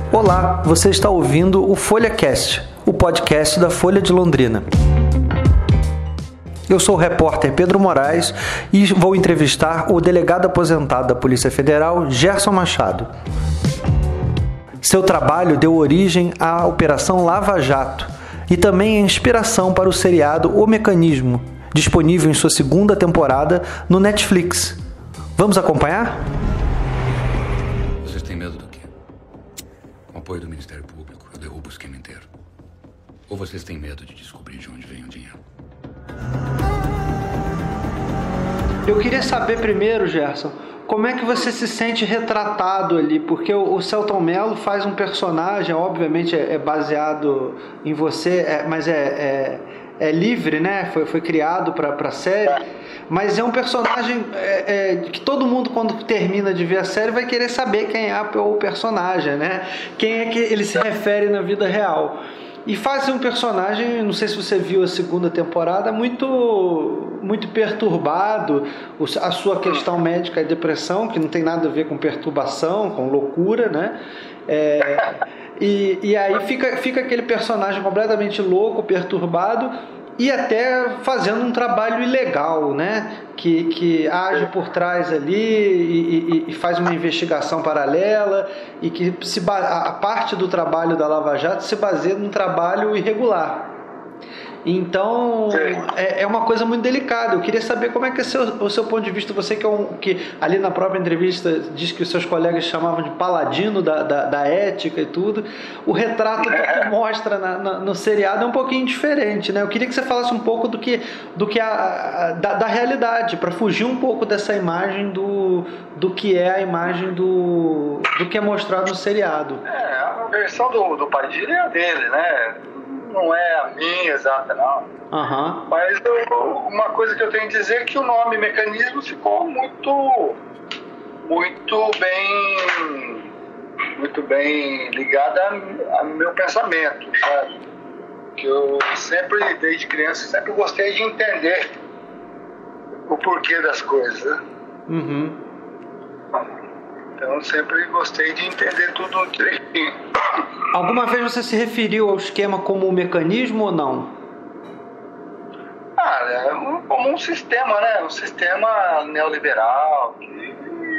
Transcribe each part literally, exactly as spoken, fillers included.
Olá, você está ouvindo o FolhaCast, o podcast da Folha de Londrina. Eu sou o repórter Pedro Moraes e vou entrevistar o delegado aposentado da Polícia Federal, Gerson Machado. Seu trabalho deu origem à Operação Lava Jato e também é inspiração para o seriado O Mecanismo, disponível em sua segunda temporada no Netflix. Vamos acompanhar? Vocês têm medo do quê? Com o apoio do Ministério Público, eu derrubo o esquema inteiro. Ou vocês têm medo de descobrir de onde vem o dinheiro? Eu queria saber primeiro, Gerson, como é que você se sente retratado ali? Porque o, o Selton Mello faz um personagem, obviamente é, é baseado em você, é, mas é, é, é livre, né? Foi, foi criado para a série, mas é um personagem é, é, que todo mundo, quando termina de ver a série, vai querer saber quem é o personagem, né? Quem é que ele se refere na vida real. E faz um personagem, não sei se você viu a segunda temporada, muito, muito perturbado. A sua questão médica é depressão, que não tem nada a ver com perturbação, com loucura, né? É, e, e aí fica, fica aquele personagem completamente louco, perturbado e até fazendo um trabalho ilegal, né? Que, que age por trás ali e, e, e faz uma investigação paralela e que se, a parte do trabalho da Lava Jato se baseia num trabalho irregular. Então é, é uma coisa muito delicada. Eu queria saber como é que é seu, o seu ponto de vista, você que, é um, que ali na própria entrevista diz que os seus colegas chamavam de paladino da, da, da ética e tudo. O retrato que mostra na, na, no seriado é um pouquinho diferente, né? Eu queria que você falasse um pouco do que, do que a, a, da, da realidade, para fugir um pouco dessa imagem do, do que é a imagem do, do que é mostrado no seriado. É, a versão do, do Padilha é a dele, né? Não é a minha exata, não. Uhum. Mas eu, uma coisa que eu tenho a dizer é que o nome Mecanismo ficou muito, muito bem, muito bem ligado ao meu pensamento, sabe? Que eu sempre, desde criança, sempre gostei de entender o porquê das coisas, né? Uhum. Então eu sempre gostei de entender tudo direitinho. Alguma vez você se referiu ao esquema como um mecanismo ou não? Ah, é um, como um sistema, né? Um sistema neoliberal que,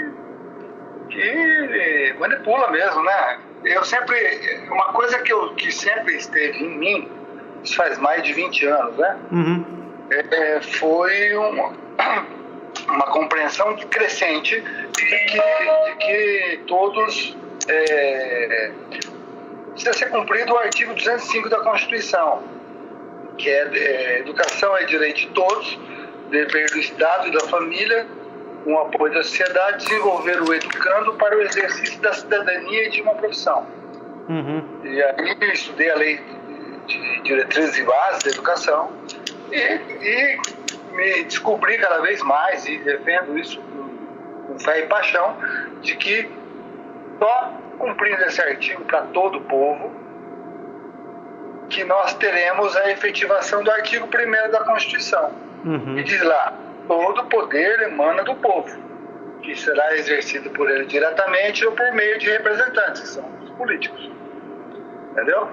que manipula mesmo, né? Eu sempre... Uma coisa que, eu, que sempre esteve em mim, isso faz mais de vinte anos, né? Uhum. É, foi uma, uma compreensão crescente de que, de que todos... É, precisa ser cumprido o artigo duzentos e cinco da Constituição, que é, é educação é direito de todos, dever do Estado e da família, com apoio da sociedade, desenvolver o educando para o exercício da cidadania e de uma profissão. Uhum. E aí eu estudei a lei de diretrizes e bases da educação e, e me descobri cada vez mais, e defendo isso com fé e paixão, de que só cumprindo esse artigo para todo o povo, que nós teremos a efetivação do artigo primeiro da Constituição. Uhum. E diz lá, todo poder emana do povo, que será exercido por ele diretamente ou por meio de representantes, que são os políticos. Entendeu?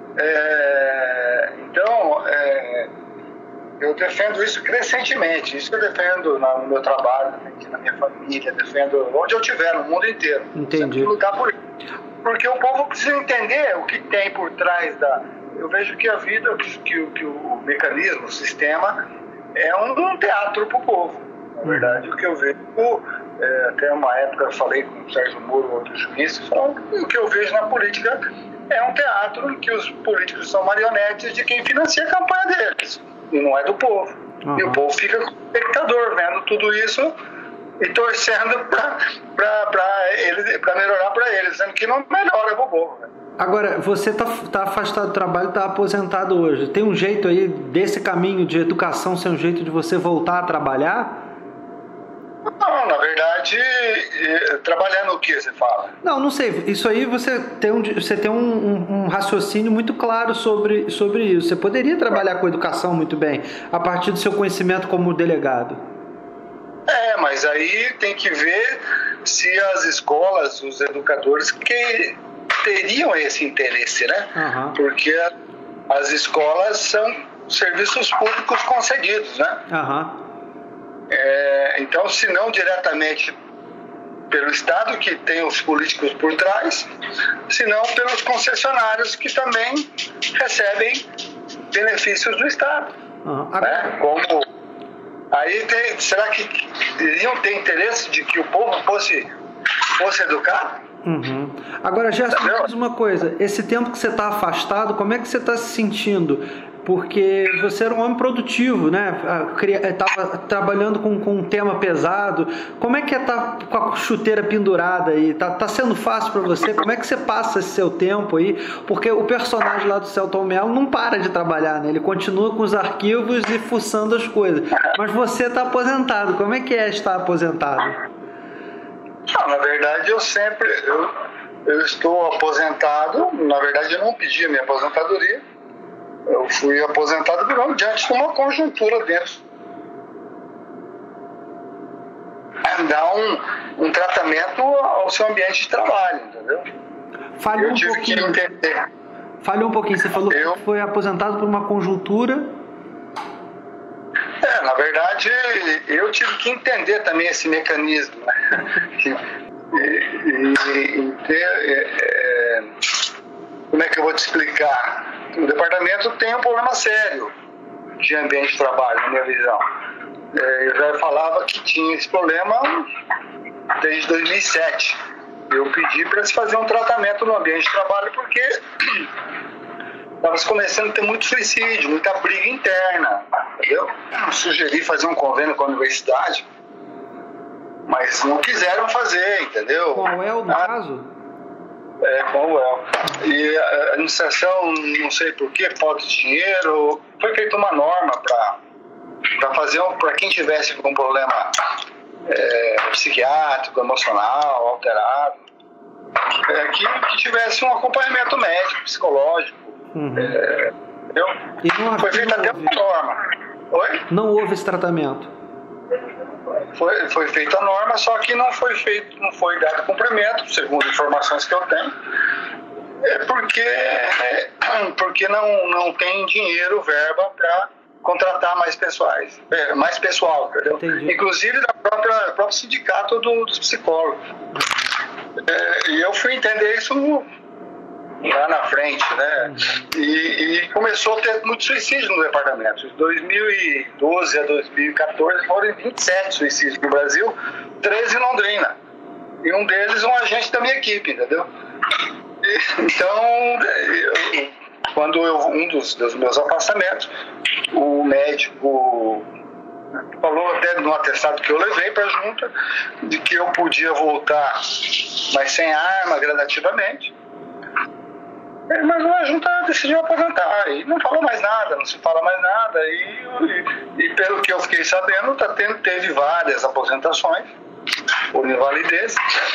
É, então, é, eu defendo isso crescentemente, isso eu defendo no meu trabalho, na minha família, defendo onde eu estiver, no mundo inteiro. Entendi. Sempre lutar por isso. Porque o povo precisa entender o que tem por trás da... Eu vejo que a vida, que, que, que o mecanismo, o sistema, é um, um teatro para o povo. Na verdade, o que eu vejo, é, até uma época eu falei com o Sérgio Moro, outros juízes, o que eu vejo na política é um teatro em que os políticos são marionetes de quem financia a campanha deles, e não é do povo. Uhum. E o povo fica como espectador, vendo tudo isso e torcendo para melhorar para eles, sendo que não melhora para o povo. Né? Agora, você está tá afastado do trabalho, está aposentado hoje. Tem um jeito aí desse caminho de educação ser um jeito de você voltar a trabalhar? Não, na verdade, trabalhar no que você fala? Não, não sei. Isso aí você tem um, você tem um, um, um raciocínio muito claro sobre, sobre isso. Você poderia trabalhar com educação muito bem, a partir do seu conhecimento como delegado. É, mas aí tem que ver se as escolas, os educadores que teriam esse interesse, né? Uhum. Porque as escolas são serviços públicos concedidos, né? Uhum. É, então, se não diretamente pelo Estado, que tem os políticos por trás, senão pelos concessionários, que também recebem benefícios do Estado. Uhum. Né? Como, aí tem, será que iriam ter interesse de que o povo fosse, fosse educado? Uhum. Agora, Gerson, me diz uma coisa, esse tempo que você está afastado, como é que você está se sentindo? Porque você era um homem produtivo, né? Estava trabalhando com, com um tema pesado. Como é que é estar com a chuteira pendurada aí? Tá, tá sendo fácil para você? Como é que você passa esse seu tempo aí? Porque o personagem lá do Selton Mello não para de trabalhar, né? Ele continua com os arquivos e fuçando as coisas. Mas você está aposentado. Como é que é estar aposentado? Não, na verdade, eu sempre... Eu, eu estou aposentado. Na verdade, eu não pedi a minha aposentadoria. Eu fui aposentado por, diante de uma conjuntura dentro. Dar um, um tratamento ao seu ambiente de trabalho, entendeu? Fale eu um tive pouquinho. que entender. Fale um pouquinho, você falou eu, que foi aposentado por uma conjuntura. É, na verdade, eu tive que entender também esse mecanismo. Né? e, e, e ter, é, é, como é que eu vou te explicar? O departamento tem um problema sério de ambiente de trabalho, na minha visão. Eu já falava que tinha esse problema desde dois mil e sete. Eu pedi para se fazer um tratamento no ambiente de trabalho porque estava começando a ter muito suicídio, muita briga interna. Entendeu? Eu sugeri fazer um convênio com a universidade, mas não quiseram fazer, entendeu? Com a U E L, no ah, caso? É, com a U E L. E a administração, não sei porquê, falta de dinheiro, foi feita uma norma para fazer, para quem tivesse com um problema é, psiquiátrico, emocional, alterado, é, que, que tivesse um acompanhamento médico, psicológico. Uhum. É, entendeu? E não, foi feita até uma norma. Oi? Não houve esse tratamento? Foi, foi feita a norma, só que não foi feito, não foi dado cumprimento, segundo informações que eu tenho, é porque, é, porque não, não tem dinheiro, verba para contratar mais pessoais, é, mais pessoal, entendeu? Entendi. Inclusive da própria próprio sindicato do, dos psicólogos. É, e eu fui entender isso lá na frente, né? E, e começou a ter muito suicídio no departamento. De dois mil e doze a dois mil e quatorze foram vinte e sete suicídios no Brasil, treze em Londrina. E um deles um agente da minha equipe, entendeu? E, então, eu, quando eu, um dos, dos meus afastamentos, o médico falou até no atestado que eu levei para a junta, de que eu podia voltar, mas sem arma, gradativamente. Mas a junta decidiu aposentar e não falou mais nada, não se fala mais nada. E, e, e pelo que eu fiquei sabendo, tá tendo, teve várias aposentações por invalidez.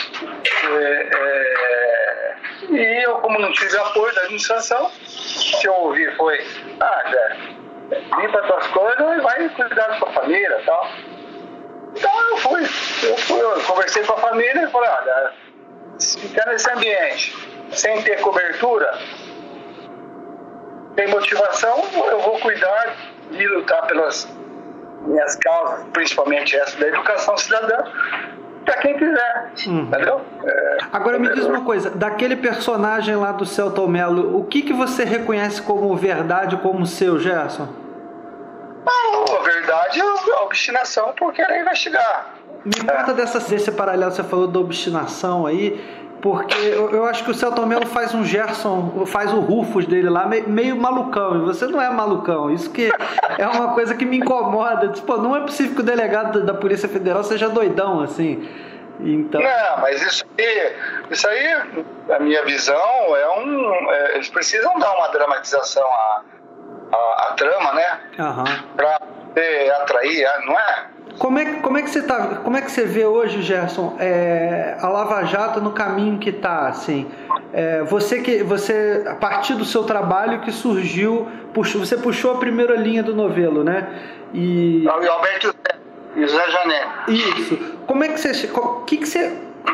É, é, e eu, como não tive apoio da administração, o que eu ouvi foi: ah, Jé, limpa as tuas coisas e vai cuidar da sua família e tal. Então eu fui, eu fui, eu conversei com a família e falei: olha, se ficar nesse ambiente sem ter cobertura, sem motivação, eu vou cuidar de lutar pelas minhas causas, principalmente essa da educação cidadã, para quem quiser, uhum. Entendeu? É, Agora me diz uma coisa, daquele personagem lá do Selton Mello, o que, que você reconhece como verdade, como seu, Gerson? Não, a verdade é a obstinação por querer investigar. Me conta é. dessa, desse paralelo, você falou da obstinação aí, porque eu, eu acho que o Selton Mello faz um Gerson, faz o Rufus dele lá, meio, meio malucão, e você não é malucão, isso que é uma coisa que me incomoda. Tipo, não é possível que o delegado da Polícia Federal seja doidão, assim. Então... Não, mas isso aí, isso aí, a minha visão, é um, é, eles precisam dar uma dramatização à, à, à trama, né? Uhum. Pra poder atrair, não é? Como é, como é que você tá, como é que você vê hoje, Gerson, é, a Lava Jato no caminho que está, assim? É, você que você a partir do seu trabalho que surgiu, puxou, você puxou a primeira linha do novelo, né? E o Alberto e o Zé Janete. Isso. Como é que você, o que que você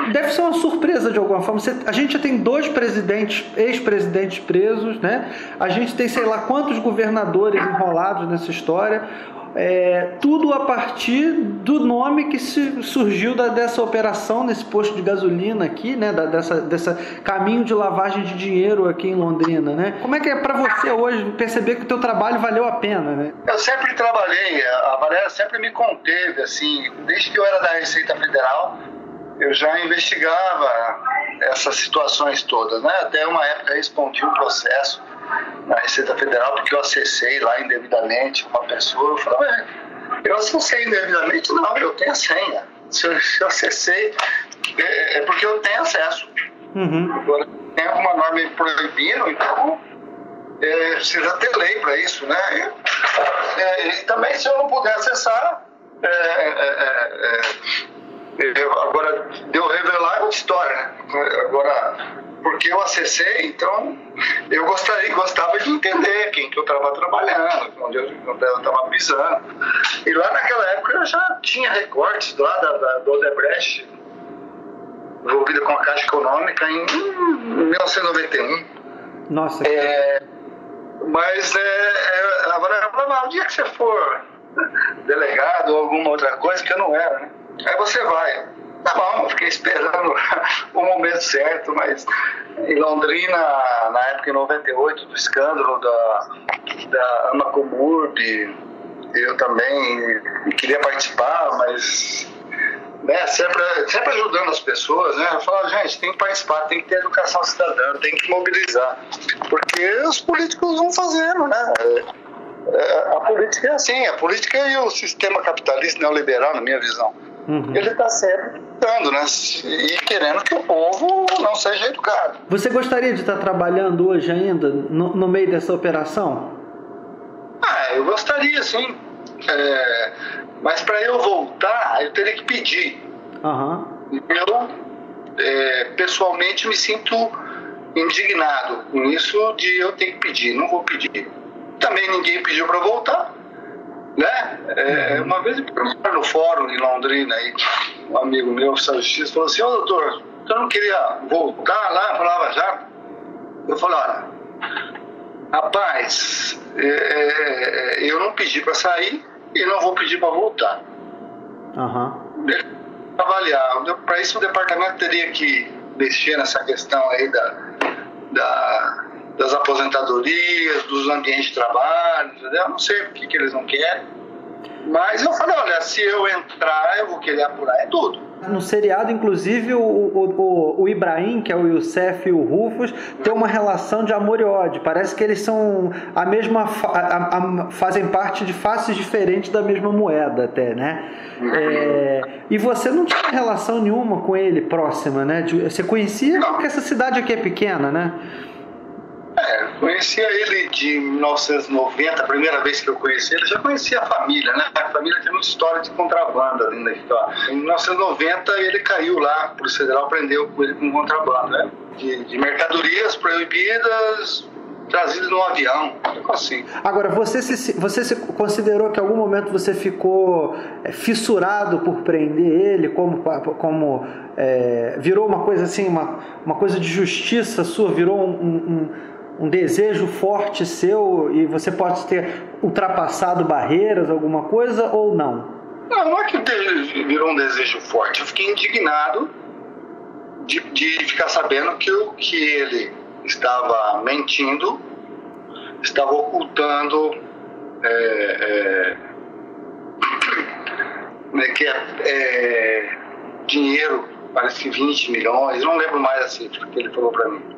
deve ser uma surpresa de alguma forma. Você, a gente já tem dois presidentes, ex-presidentes presos, né? A gente tem sei lá quantos governadores enrolados nessa história. É, tudo a partir do nome que se, surgiu da, dessa operação nesse posto de gasolina aqui, né, da, dessa, dessa caminho de lavagem de dinheiro aqui em Londrina, né? Como é que é para você hoje perceber que o teu trabalho valeu a pena, né? Eu sempre trabalhei, a Valéria sempre me conteve, assim, desde que eu era da Receita Federal, eu já investigava essas situações todas, né? Até uma época eu respondi um processo na Receita Federal, porque eu acessei lá indevidamente uma pessoa. Eu falei, eu acessei indevidamente? Não, eu tenho a senha. Se eu, se eu acessei, é, é porque eu tenho acesso. Uhum. Agora, tem alguma norma me proibindo, então é, precisa ter lei para isso, né? E, é, e também, se eu não puder acessar, é, é, é, é, agora, deu revelar é outra história, né? Agora, porque eu acessei, então eu gostaria, gostava de entender quem que eu estava trabalhando, onde eu estava pisando. E lá naquela época eu já tinha recortes lá da, da, do Odebrecht, envolvida com a Caixa Econômica em mil novecentos e noventa e um. Nossa. É, mas é, é, agora eu falava, o dia que você for delegado ou alguma outra coisa, que eu não era, né? Aí você vai. Tá bom, eu fiquei esperando o momento certo, mas em Londrina, na época em noventa e oito, do escândalo da, da Amacomurb, eu também queria participar, mas né, sempre, sempre ajudando as pessoas, né? Eu falava, gente, tem que participar, tem que ter educação cidadã, tem que mobilizar, porque os políticos vão fazendo, né? A política é assim, a política e o sistema capitalista neoliberal, na minha visão, uhum. Ele está sempre lutando, né? E querendo que o povo não seja educado. Você gostaria de estar trabalhando hoje ainda, no, no meio dessa operação? Ah, eu gostaria, sim. É, mas para eu voltar, eu teria que pedir. Uhum. Eu, é, pessoalmente, me sinto indignado com isso de eu ter que pedir. Não vou pedir. Também ninguém pediu para voltar, né? É, uma vez eu no fórum em Londrina, aí, um amigo meu, oficial de justiça, falou assim, ô doutor, eu não queria voltar lá para Lava Jato? Eu falei, olha, rapaz, é, é, eu não pedi para sair e não vou pedir para voltar. Uhum. Avaliar, para isso o departamento teria que mexer nessa questão aí da... da das aposentadorias, dos ambientes de trabalho, entendeu? Eu não sei o que, que eles não querem. Mas eu falei, olha, se eu entrar, eu vou querer apurar é tudo. No seriado, inclusive, o, o, o Ibrahim, que é o Youssef e o Rufus, tem uma relação de amor e ódio. Parece que eles são a mesma, a, a, fazem parte de faces diferentes da mesma moeda até, né? Uhum. É, e você não tinha relação nenhuma com ele próxima, né? Você conhecia não. Porque essa cidade aqui é pequena, né? É, conhecia ele de mil novecentos e noventa, a primeira vez que eu conheci ele, já conhecia a família, né? A família tem uma história de contrabando dentro da história. Em mil novecentos e noventa ele caiu lá, a Polícia Federal prendeu com ele com contrabando, né? De, de mercadorias proibidas trazidas num avião, assim. Agora, você se, você se considerou que em algum momento você ficou fissurado por prender ele, como, como é, virou uma coisa assim, uma, uma coisa de justiça sua, virou um, um um desejo forte seu e você pode ter ultrapassado barreiras, alguma coisa, ou não? Não, não é que virou um desejo forte. Eu fiquei indignado de, de ficar sabendo que, eu, que ele estava mentindo, estava ocultando é, é, que é, é, dinheiro, parece que vinte milhões, não lembro mais a cifra que ele falou para mim.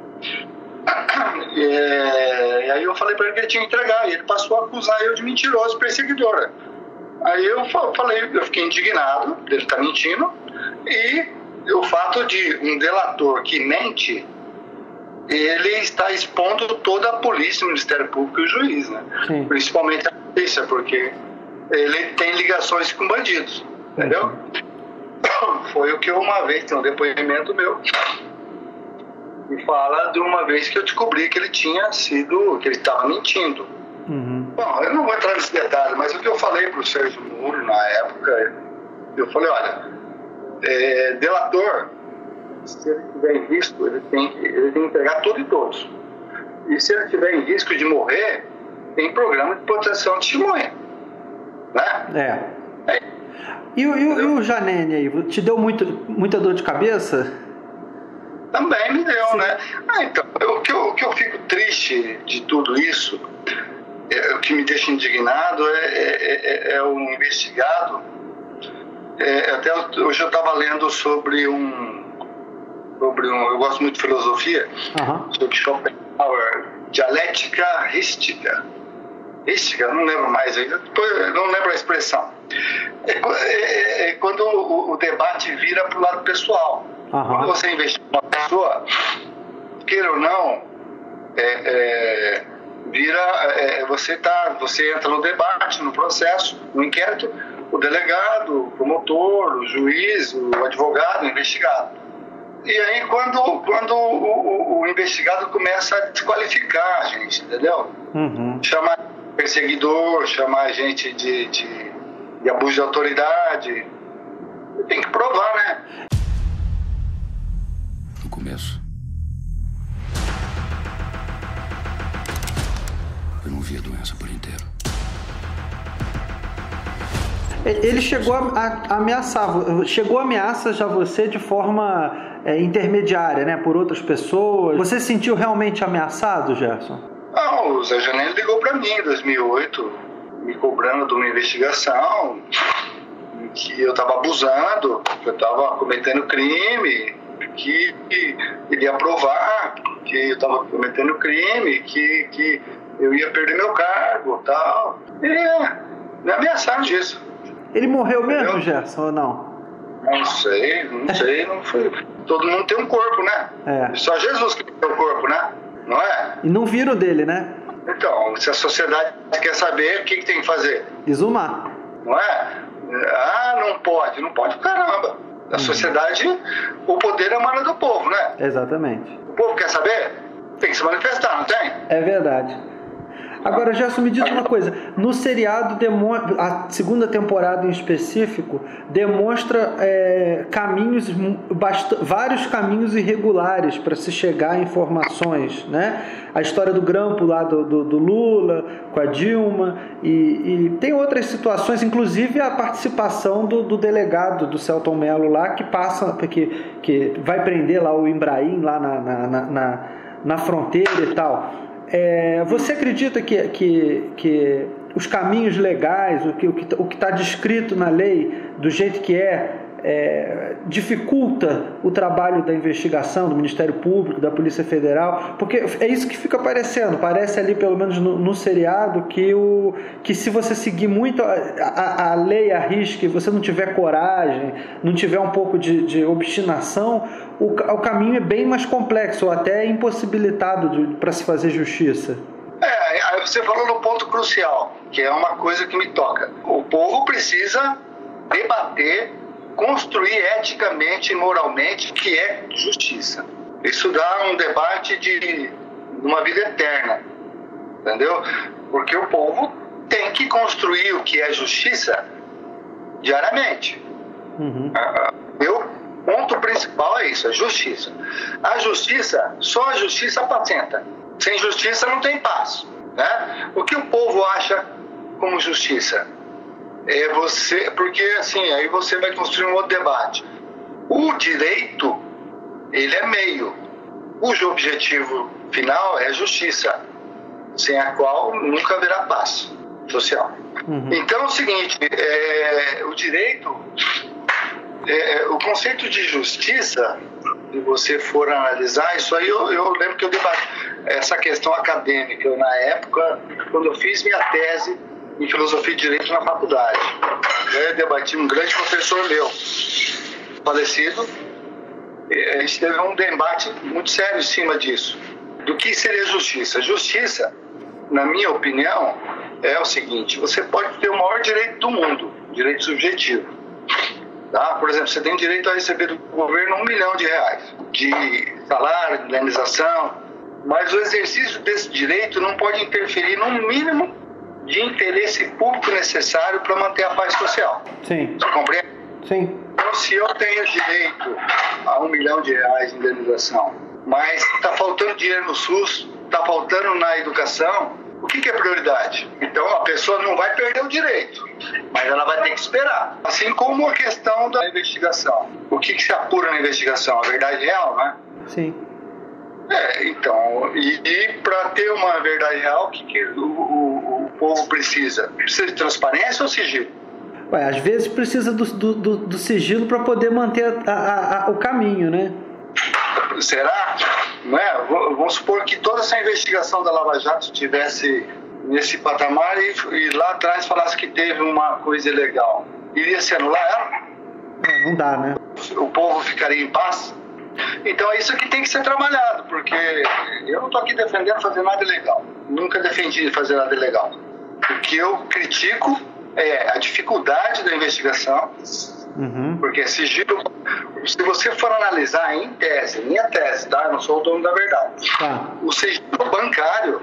É, e aí eu falei para ele que ele tinha que entregar, e ele passou a acusar eu de mentiroso, perseguidora. Aí eu falei, eu fiquei indignado dele estar mentindo, e o fato de um delator que mente, ele está expondo toda a polícia, o Ministério Público e o juiz, né? Sim. Principalmente a polícia, porque ele tem ligações com bandidos, entendeu? Uhum. Foi o que eu uma vez, tem um depoimento meu, e fala de uma vez que eu descobri que ele tinha sido, que ele estava mentindo. Uhum. Bom, eu não vou entrar nesse detalhe, mas o que eu falei para o Sérgio Moro na época, eu falei, olha, é, delator se ele estiver em risco, ele tem que, ele tem que entregar tudo e todos. E se ele estiver em risco de morrer, tem programa de proteção de testemunha. Né? É. é. E, o, e, o, e o Janene aí, te deu muito, muita dor de cabeça? Também me deu, Sim. né? Ah, então, o que, eu, o que eu fico triste de tudo isso, é, o que me deixa indignado é, é, é, é o investigado. É, até hoje eu estava lendo sobre um, sobre um. Eu gosto muito de filosofia, uhum. sobre Schopenhauer, dialética rística. Rística, não lembro mais, não lembro a expressão. É, é, é quando o, o debate vira para o lado pessoal. Uhum. Quando você investiga uma pessoa, queira ou não, é, é, vira, é, você, tá, você entra no debate, no processo, no inquérito, o delegado, o promotor, o juiz, o advogado, o investigado. E aí quando, quando o, o, o investigado começa a desqualificar a gente, entendeu? Uhum. Chamar perseguidor, chamar a gente de, de, de abuso de autoridade. Tem que provar, né? No começo, eu não vi a doença por inteiro. Ele chegou a, a ameaçar, chegou a ameaça já você de forma é, intermediária, né, por outras pessoas. Você se sentiu realmente ameaçado, Gerson? Não, o Zé Janene ligou para mim em dois mil e oito, me cobrando de uma investigação, que eu estava abusando, que eu estava cometendo crime, que, que ele ia provar que eu estava cometendo crime, que, que eu ia perder meu cargo e tal. E me ameaçaram disso. Ele morreu mesmo, Entendeu? Gerson, ou não? Não sei, não sei, não foi. Todo mundo tem um corpo, né? É. Só Jesus que tem um corpo, né? Não é? E não viram dele, né? Então, se a sociedade quer saber, o que, que tem que fazer? Exumar. Não é? Ah, não pode, não pode, caramba. A sociedade, o poder emana do povo, né? Exatamente. O povo quer saber? Tem que se manifestar, não tem? É verdade. Agora, Gerson, me diz uma coisa. No seriado, a segunda temporada em específico, demonstra é, caminhos, vários caminhos irregulares para se chegar a informações, né? A história do grampo lá do, do, do Lula, com a Dilma, e, e tem outras situações, inclusive a participação do, do delegado do Selton Mello lá, que passa, que, que vai prender lá o Ibrahim, lá na, na, na, na, na fronteira e tal. É, você acredita que, que, que os caminhos legais, o que o que o que está descrito na lei, do jeito que é, é, dificulta o trabalho da investigação, do Ministério Público, da Polícia Federal? Porque é isso que fica parecendo, parece ali, pelo menos no, no seriado, que, o, que se você seguir muito a, a, a lei, a risca, e você não tiver coragem, não tiver um pouco de, de obstinação, o, o caminho é bem mais complexo, ou até impossibilitado para se fazer justiça. É, você falou no ponto crucial, que é uma coisa que me toca. O povo precisa debater, construir eticamente e moralmente o que é justiça. Isso dá um debate de uma vida eterna, entendeu? Porque o povo tem que construir o que é justiça diariamente. Uhum. Meu ponto principal é isso, a justiça. A justiça, só a justiça apacenta. Sem justiça não tem paz, né? O que o povo acha como justiça? É você, porque assim, aí você vai construir um outro debate. O direito, ele é meio, cujo objetivo final é a justiça, sem a qual nunca haverá paz social. Uhum. Então é o seguinte, é, o direito, é, o conceito de justiça, se você for analisar, isso aí eu, eu lembro que eu debati essa questão acadêmica, eu, na época, quando eu fiz minha tese em filosofia e direito na faculdade. Eu debati um grande professor meu, falecido, a gente teve um debate muito sério em cima disso. Do que seria justiça? Justiça, na minha opinião, é o seguinte: você pode ter o maior direito do mundo, direito subjetivo. Tá? Por exemplo, você tem direito a receber do governo um milhão de reais de salário, indenização, mas o exercício desse direito não pode interferir no mínimo de interesse público necessário para manter a paz social. Sim. Você compreende? Sim. Então, se eu tenho direito a um milhão milhão de reais de indenização, mas está faltando dinheiro no SUS, está faltando na educação, o que, que é prioridade? Então a pessoa não vai perder o direito, mas ela vai ter que esperar. Assim como a questão da investigação. O que, que se apura na investigação? A verdade real, né? Sim. É, então, e, e para ter uma verdade real, o que, que o, o, o povo precisa? Precisa de transparência ou sigilo? Ué, às vezes precisa do, do, do, do sigilo para poder manter a, a, a, o caminho, né? Será? Não é? Vamos supor que toda essa investigação da Lava Jato estivesse nesse patamar e, e lá atrás falasse que teve uma coisa ilegal. Iria se anular ela? É, não dá, né? O povo ficaria em paz? Então é isso que tem que ser trabalhado, porque eu não estou aqui defendendo fazer nada ilegal. Nunca defendi fazer nada ilegal. O que eu critico é a dificuldade da investigação, uhum. porque sigilo, se você for analisar em tese, minha tese, tá? Eu não sou o dono da verdade. Ah. O sigilo bancário,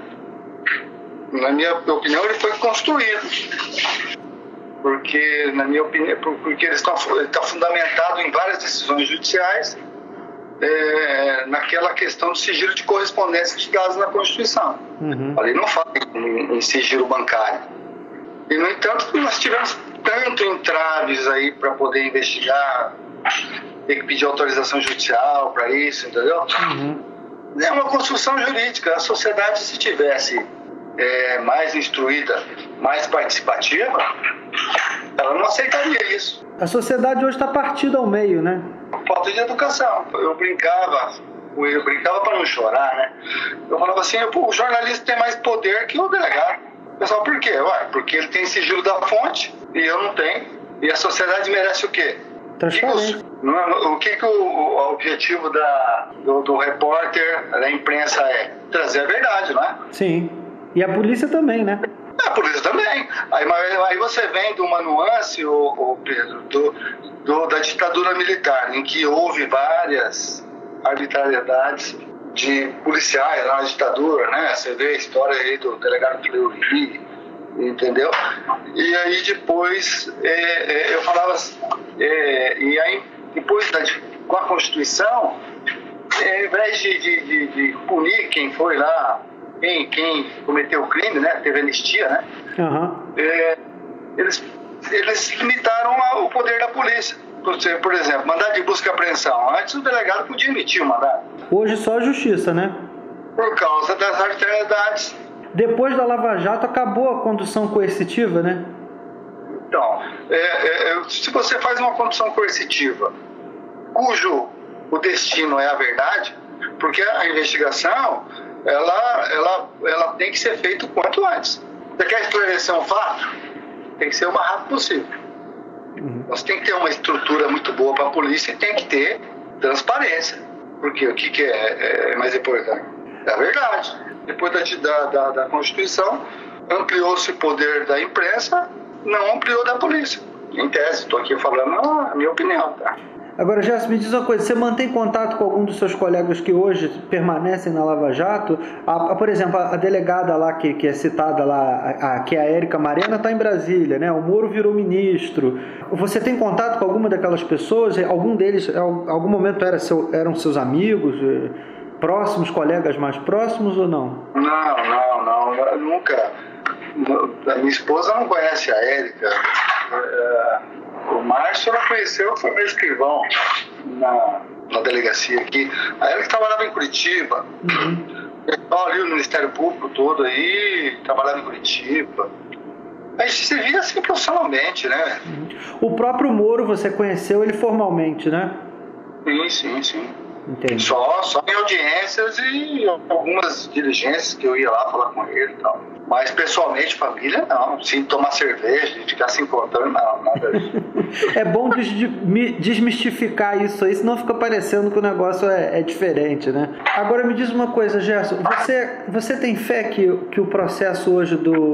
na minha opinião, ele foi construído. Porque, na minha opinião, porque ele está, ele está fundamentado em várias decisões judiciais, é, naquela questão do sigilo de correspondência de dados na Constituição. Uhum. Ali não fala em, em sigilo bancário. E, no entanto, nós tivemos tanto entraves aí para poder investigar, ter que pedir autorização judicial para isso, entendeu? Uhum. É uma construção jurídica. A sociedade, se tivesse é, mais instruída, mais participativa, ela não aceitaria isso. A sociedade hoje está partida ao meio, né? Falta de educação. Eu brincava, eu brincava para não chorar, né? Eu falava assim, o jornalista tem mais poder que o delegado. Pessoal, por quê? Ué, porque ele tem sigilo da fonte e eu não tenho. E a sociedade merece o quê? Transparência. O que, que o, o objetivo da, do, do repórter, da imprensa é? Trazer a verdade, não é? Sim. E a polícia também, né? A polícia também. Aí, aí você vem de uma nuance, o, o Pedro, do, do, da ditadura militar, em que houve várias arbitrariedades de policiais na ditadura, né? Você vê a história aí do delegado Fleury, entendeu? E aí depois é, é, eu falava assim, é, e aí depois da, com a Constituição, é, ao invés de, de, de, de punir quem foi lá, quem, quem cometeu o crime, né? Teve anistia, né? Uhum. É, eles, eles limitaram o poder da polícia. Por exemplo, mandado de busca e apreensão. Antes o delegado podia emitir o mandado. Hoje só a justiça, né? Por causa das arbitrariedades. Depois da Lava Jato acabou a condução coercitiva, né? Então, é, é, se você faz uma condução coercitiva cujo o destino é a verdade, porque a investigação ela, ela, ela tem que ser feita o quanto antes. Você quer esclarecer um fato? Tem que ser o mais rápido possível. Uhum. Você tem que ter uma estrutura muito boa para a polícia e tem que ter transparência. Porque o que, que é, é mais importante? É a verdade. Depois da, da, da Constituição, ampliou-se o poder da imprensa, não ampliou da polícia. Em tese, estou aqui falando a minha opinião, tá? Agora, Gerson, me diz uma coisa, você mantém contato com algum dos seus colegas que hoje permanecem na Lava Jato? A, a, por exemplo, a, a delegada lá que, que é citada lá, a, a, que é a Érica Marena, está em Brasília, né? O Moro virou ministro. Você tem contato com alguma daquelas pessoas? Algum deles, em algum momento, era seu, eram seus amigos, próximos, colegas mais próximos ou não? Não, não, não. Eu nunca. A minha esposa não conhece a Érica. É... O Márcio ela conheceu, foi meu escrivão na, na delegacia aqui. Aí ele trabalhava em Curitiba. Uhum. Então, ali o Ministério Público todo aí, trabalhava em Curitiba. A gente se via assim profissionalmente, né? Uhum. O próprio Moro você conheceu ele formalmente, né? Sim, sim, sim. Entendi. Só, só em audiências e algumas diligências que eu ia lá falar com ele e tal. Mas pessoalmente, família, não. Sim, tomar cerveja e ficar se encontrando, não, nada disso. É bom desmistificar isso aí, senão fica parecendo que o negócio é, é diferente, né? Agora me diz uma coisa, Gerson, você, você tem fé que, que o processo hoje do,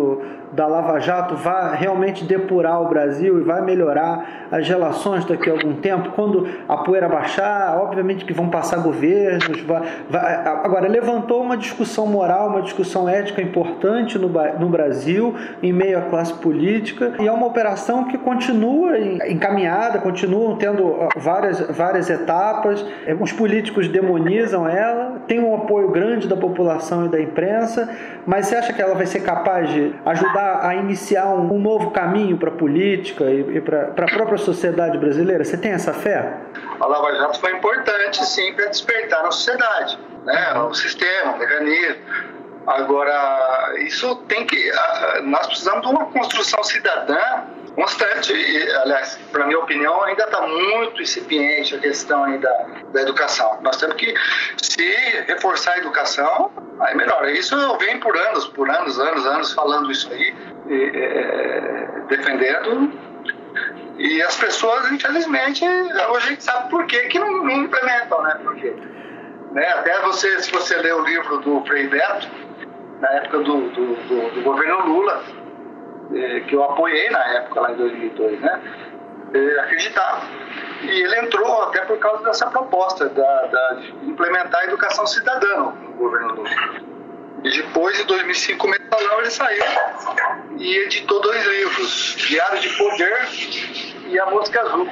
da Lava Jato vai realmente depurar o Brasil e vai melhorar as relações daqui a algum tempo? Quando a poeira baixar, obviamente que vão passar governos. Vai, vai, agora, levantou uma discussão moral, uma discussão ética importante no, no Brasil, em meio à classe política, e é uma operação que continua encaminhada, continuam tendo várias, várias etapas. Os políticos demonizam ela, tem um apoio grande da população e da imprensa, mas você acha que ela vai ser capaz de ajudar a iniciar um, um novo caminho para a política e, e para a própria sociedade brasileira? Você tem essa fé? A Lava Jato foi importante, sim, para despertar na sociedade, né? O sistema, o mecanismo. Agora, isso tem que... Nós precisamos de uma construção cidadã constante. E, aliás, para minha opinião, ainda está muito incipiente a questão aí da, da educação. Nós temos que, se reforçar a educação, aí melhora. Isso eu venho por anos, por anos, anos, anos falando isso aí, e, é, defendendo. E as pessoas, infelizmente, hoje a gente sabe por que que não, não implementam, né? Por quê? Né? Até você, se você ler o livro do Frei Beto, na época do, do, do, do governo Lula, eh, que eu apoiei na época, lá em dois mil e dois, né? Eh, acreditava. E ele entrou até por causa dessa proposta da, da, de implementar a educação cidadã no governo Lula. E depois, em dois mil e cinco, o Mensalão, ele saiu e editou dois livros, Diário de Poder e A Mosca Azul.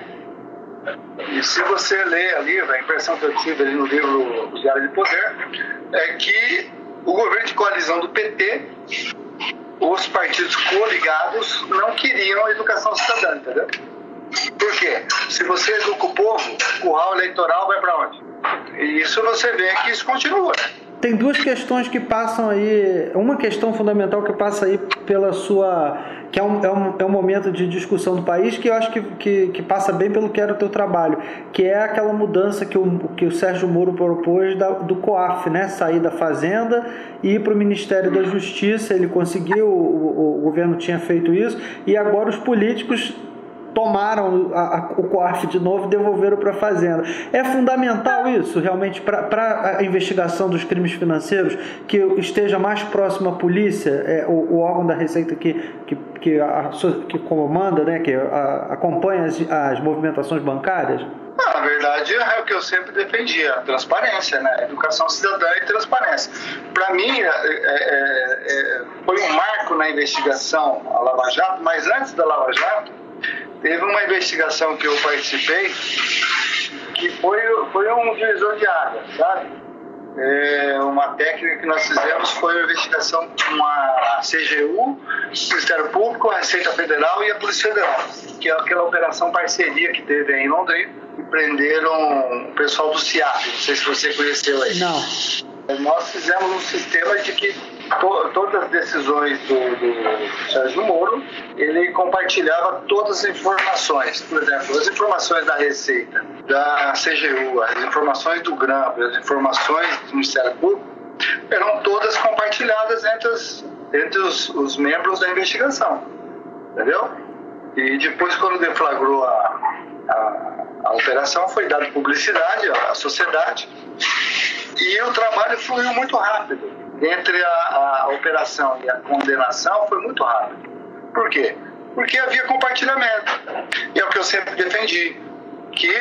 E se você ler ali, a impressão que eu tive ali no livro Diário de Poder, é que o governo de coalizão do P T, os partidos coligados, não queriam a educação cidadã, entendeu? Por quê? Se você educa o povo, o curral eleitoral vai para onde? E isso você vê que isso continua, né? Tem duas questões que passam aí, uma questão fundamental que passa aí pela sua, que é um, é um, é um momento de discussão do país, que eu acho que, que, que passa bem pelo que era o teu trabalho, que é aquela mudança que o, que o Sérgio Moro propôs da, do COAF, né? Sair da Fazenda e ir para o Ministério da Justiça. Ele conseguiu, o, o governo tinha feito isso, e agora os políticos tomaram a, a, o COAF de novo e devolveram para a Fazenda. É fundamental isso, realmente, para a investigação dos crimes financeiros, que esteja mais próximo à polícia, é, o, o órgão da Receita que, que, que, a, que comanda, né, que a, acompanha as, as movimentações bancárias? Não, na verdade, é o que eu sempre defendia, a transparência, né? Educação cidadã e transparência. Para mim, é, é, é, foi um marco na investigação a Lava Jato, mas antes da Lava Jato, teve uma investigação que eu participei que foi, foi um divisor de águas, sabe? É, uma técnica que nós fizemos foi uma investigação com a C G U, o Ministério Público, a Receita Federal e a Polícia Federal, que é aquela operação parceria que teve aí em Londrina, e prenderam o pessoal do C I A P, não sei se você conheceu aí. Não. Nós fizemos um sistema de que to, todas as decisões do, do Sérgio Moro, ele compartilhava todas as informações. Por exemplo, as informações da Receita, da C G U, as informações do GRAMP, as informações do Ministério Público, eram todas compartilhadas entre os, entre os, os membros da investigação. Entendeu? E depois, quando deflagrou a, a, a operação, foi dada publicidade à sociedade. E o trabalho fluiu muito rápido. Entre a, a operação e a condenação foi muito rápido. Por quê? Porque havia compartilhamento. E é o que eu sempre defendi, que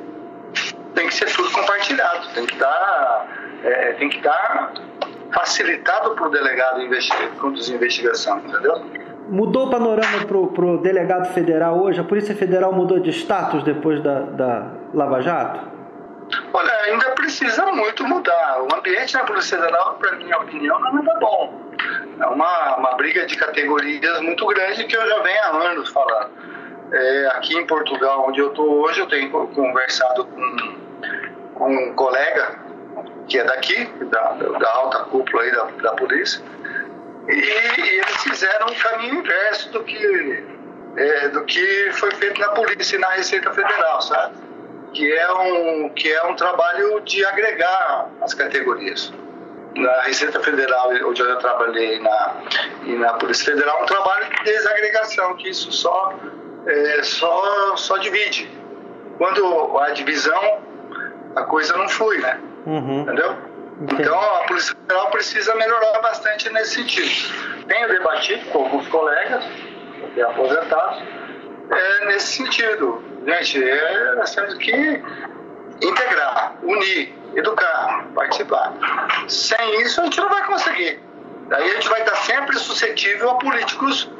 tem que ser tudo compartilhado, tem que estar, é, tem que estar facilitado para o delegado investir, conduzir investigação, entendeu? Mudou o panorama para o delegado federal hoje? A Polícia Federal mudou de status depois da, da Lava Jato? Olha, ainda precisa muito mudar. O ambiente na Polícia Federal, para minha opinião, não é nada bom. É uma, uma briga de categorias muito grande que eu já venho há anos falando. É, aqui em Portugal, onde eu estou hoje, eu tenho conversado com, com um colega que é daqui, da, da alta cúpula aí da, da polícia, e, e eles fizeram um caminho inverso do que, é, do que foi feito na polícia e na Receita Federal, sabe? Que é, um, que é um trabalho de agregar as categorias. Na Receita Federal, onde eu trabalhei, na, e na Polícia Federal, um trabalho de desagregação, que isso só, é, só, só divide. Quando há divisão, a coisa não flui, né? Uhum. Entendeu? Entendi. Então, a Polícia Federal precisa melhorar bastante nesse sentido. tenho debatido com alguns colegas, até aposentados, é nesse sentido. Gente, é, nós temos que integrar, unir, educar, participar. Sem isso a gente não vai conseguir. Daí a gente vai estar sempre suscetível a políticos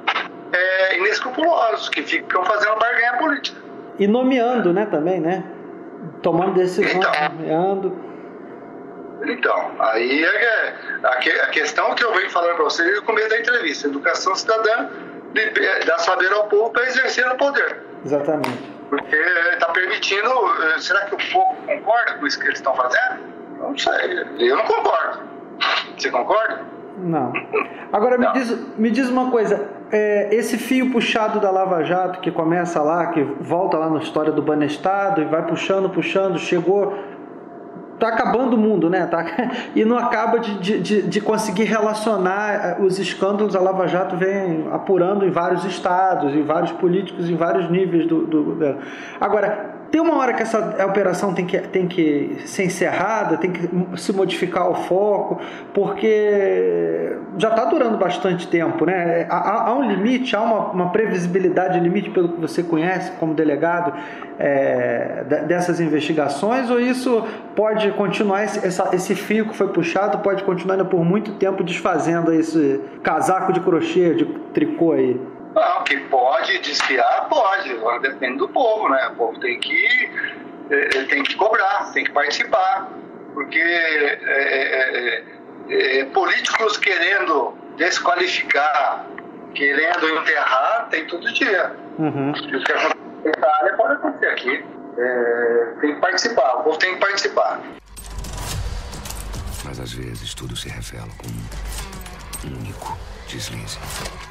é, inescrupulosos, que ficam fazendo barganha política. E nomeando, né, também, né? Tomando decisões, então, nomeando. Então, aí é a, a questão que eu venho falando para vocês no começo da entrevista: educação cidadã, dar saber ao povo para exercer o poder. Exatamente. Porque está permitindo. Será que o povo concorda com isso que eles estão fazendo? Não sei. Eu não concordo. Você concorda? Não. Agora me diz, me diz uma coisa, é, esse fio puxado da Lava Jato que começa lá, que volta lá na história do Banestado e vai puxando, puxando, chegou, tá acabando o mundo, né? Tá, e não acaba de, de, de conseguir relacionar os escândalos. A Lava Jato vem apurando em vários estados, em vários políticos, em vários níveis do, do governo. Agora, tem uma hora que essa operação tem que, tem que ser encerrada, tem que se modificar o foco, porque já está durando bastante tempo, né? Há, há um limite, há uma, uma previsibilidade, limite pelo que você conhece como delegado é, dessas investigações, ou isso pode continuar, esse, essa, esse fio que foi puxado pode continuar ainda por muito tempo desfazendo esse casaco de crochê, de tricô aí? Não, que pode desfiar, pode. Agora depende do povo, né? O povo tem que, ele tem que cobrar, tem que participar. Porque é, é, é, políticos querendo desqualificar, querendo enterrar, tem todo dia. Uhum. E o que acontece nessa área pode acontecer aqui. É, tem que participar, o povo tem que participar. Mas às vezes tudo se revela como um único deslize.